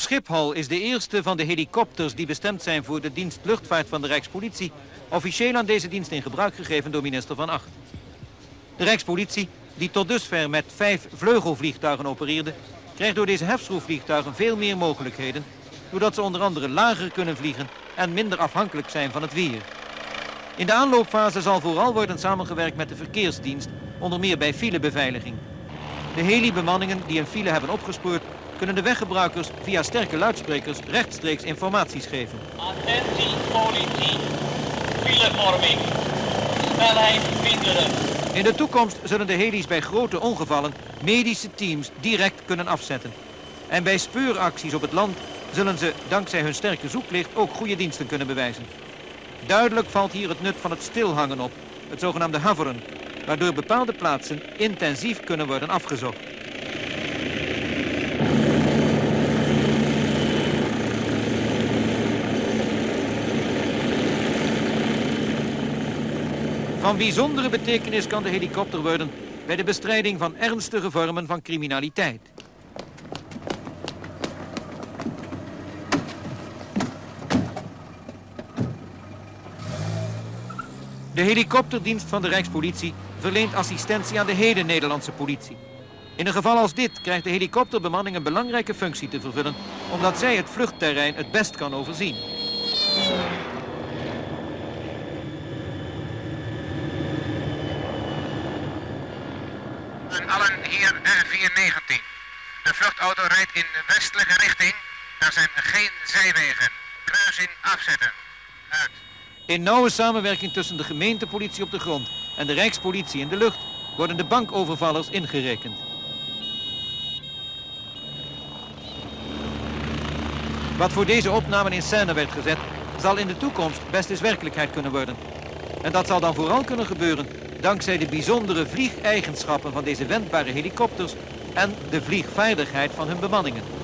Schiphol is de eerste van de helikopters die bestemd zijn voor de dienst luchtvaart van de Rijkspolitie officieel aan deze dienst in gebruik gegeven door minister Van Agt. De Rijkspolitie, die tot dusver met 5 vleugelvliegtuigen opereerde, krijgt door deze hefschroefvliegtuigen veel meer mogelijkheden, doordat ze onder andere lager kunnen vliegen en minder afhankelijk zijn van het weer. In de aanloopfase zal vooral worden samengewerkt met de verkeersdienst, onder meer bij filebeveiliging. De heli-bemanningen die een file hebben opgespoord, kunnen de weggebruikers via sterke luidsprekers rechtstreeks informaties geven. Attentie politie, filevorming, snelheid minderen. In de toekomst zullen de helis bij grote ongevallen medische teams direct kunnen afzetten. En bij speuracties op het land zullen ze dankzij hun sterke zoeklicht ook goede diensten kunnen bewijzen. Duidelijk valt hier het nut van het stilhangen op, het zogenaamde hoveren, waardoor bepaalde plaatsen intensief kunnen worden afgezocht. Van bijzondere betekenis kan de helikopter worden bij de bestrijding van ernstige vormen van criminaliteit. De helikopterdienst van de Rijkspolitie verleent assistentie aan de hele Nederlandse politie. In een geval als dit krijgt de helikopterbemanning een belangrijke functie te vervullen, omdat zij het vluchtterrein het best kan overzien. Allen hier 419. De vluchtauto rijdt in westelijke richting. Er zijn geen zijwegen. Kruising afzetten. Uit. In nauwe samenwerking tussen de gemeentepolitie op de grond en de Rijkspolitie in de lucht worden de bankovervallers ingerekend. Wat voor deze opnamen in scène werd gezet, zal in de toekomst best eens werkelijkheid kunnen worden. En dat zal dan vooral kunnen gebeuren dankzij de bijzondere vliegeigenschappen van deze wendbare helikopters en de vliegvaardigheid van hun bemanningen.